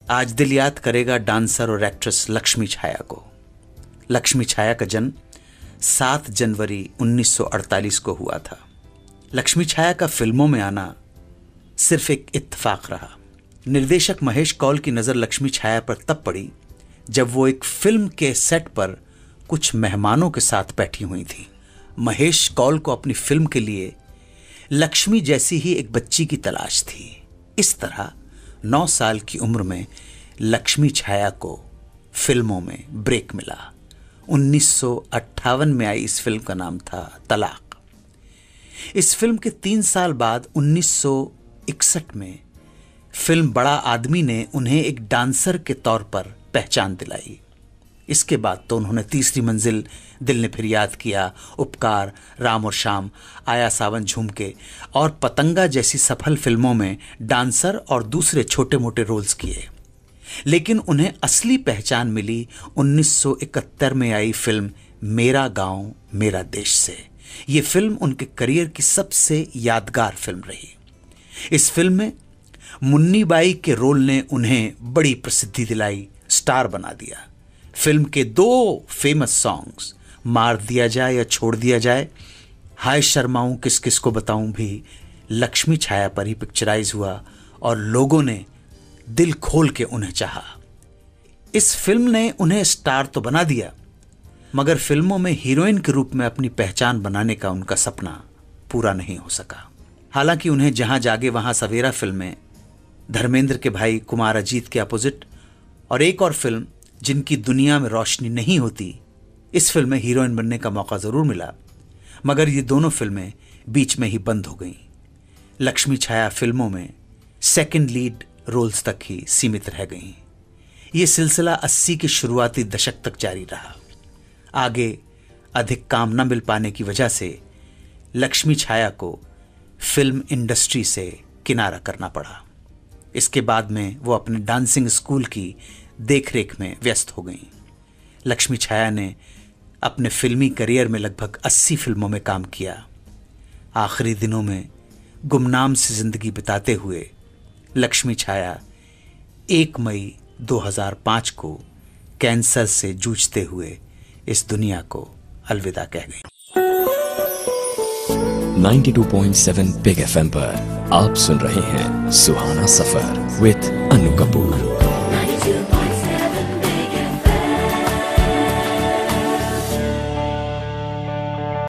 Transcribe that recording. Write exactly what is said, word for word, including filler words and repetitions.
आज दिल याद करेगा डांसर और एक्ट्रेस लक्ष्मी छाया को। लक्ष्मी छाया का जन्म सात जनवरी उन्नीस सौ अड़तालीस को हुआ था। लक्ष्मी छाया का फिल्मों में आना सिर्फ एक इत्तेफाक रहा। निर्देशक महेश कौल की नज़र लक्ष्मी छाया पर तब पड़ी जब वो एक फिल्म के सेट पर कुछ मेहमानों के साथ बैठी हुई थी। महेश कौल को अपनी फिल्म के लिए लक्ष्मी जैसी ही एक बच्ची की तलाश थी। इस तरह नौ साल की उम्र में लक्ष्मी छाया को फिल्मों में ब्रेक मिला। उन्नीस सौ अट्ठावन में आई इस फिल्म का नाम था तलाक। इस फिल्म के तीन साल बाद उन्नीस सौ इकसठ में फिल्म बड़ा आदमी ने उन्हें एक डांसर के तौर पर पहचान दिलाई। इसके बाद तो उन्होंने तीसरी मंजिल, दिल ने फिर याद किया, उपकार, राम और शाम, आया सावन झूमके और पतंगा जैसी सफल फिल्मों में डांसर और दूसरे छोटे मोटे रोल्स किए। लेकिन उन्हें असली पहचान मिली उन्नीस सौ इकहत्तर में आई फिल्म मेरा गांव मेरा देश से। ये फिल्म उनके करियर की सबसे यादगार फिल्म रही। इस फिल्म में मुन्नी बाई के रोल ने उन्हें बड़ी प्रसिद्धि दिलाई, स्टार बना दिया। फिल्म के दो फेमस सॉन्ग्स मार दिया जाए या छोड़ दिया जाए, हाय शर्माऊं किस किस को बताऊं भी लक्ष्मी छाया पर ही पिक्चराइज हुआ और लोगों ने दिल खोल के उन्हें चाहा। इस फिल्म ने उन्हें स्टार तो बना दिया, मगर फिल्मों में हीरोइन के रूप में अपनी पहचान बनाने का उनका सपना पूरा नहीं हो सका। हालांकि उन्हें जहां जागे वहां सवेरा फिल्म में धर्मेंद्र के भाई कुमार अजीत के अपोजिट और एक और फिल्म जिनकी दुनिया में रोशनी नहीं होती, इस फिल्म में हीरोइन बनने का मौका जरूर मिला, मगर ये दोनों फिल्में बीच में ही बंद हो गईं। लक्ष्मी छाया फिल्मों में सेकंड लीड रोल्स तक ही सीमित रह गईं। ये सिलसिला अस्सी के शुरुआती दशक तक जारी रहा। आगे अधिक काम न मिल पाने की वजह से लक्ष्मी छाया को फिल्म इंडस्ट्री से किनारा करना पड़ा। इसके बाद में वो अपने डांसिंग स्कूल की देखरेख में व्यस्त हो गईं। लक्ष्मी छाया ने अपने फिल्मी करियर में लगभग अस्सी फिल्मों में काम किया। आखिरी दिनों में गुमनाम सी जिंदगी बिताते हुए लक्ष्मी छाया एक मई दो हज़ार पाँच को कैंसर से जूझते हुए इस दुनिया को अलविदा कह गई। बानवे पॉइंट सात बिग एफएम पर आप सुन रहे हैं सुहाना सफर विद अन्नू कपूर।